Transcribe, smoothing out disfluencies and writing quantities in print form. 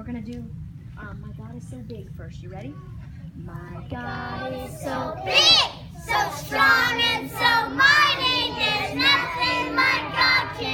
going to do My God is So Big first. You ready? My God is so big, so strong and so mighty, there's nothing my God can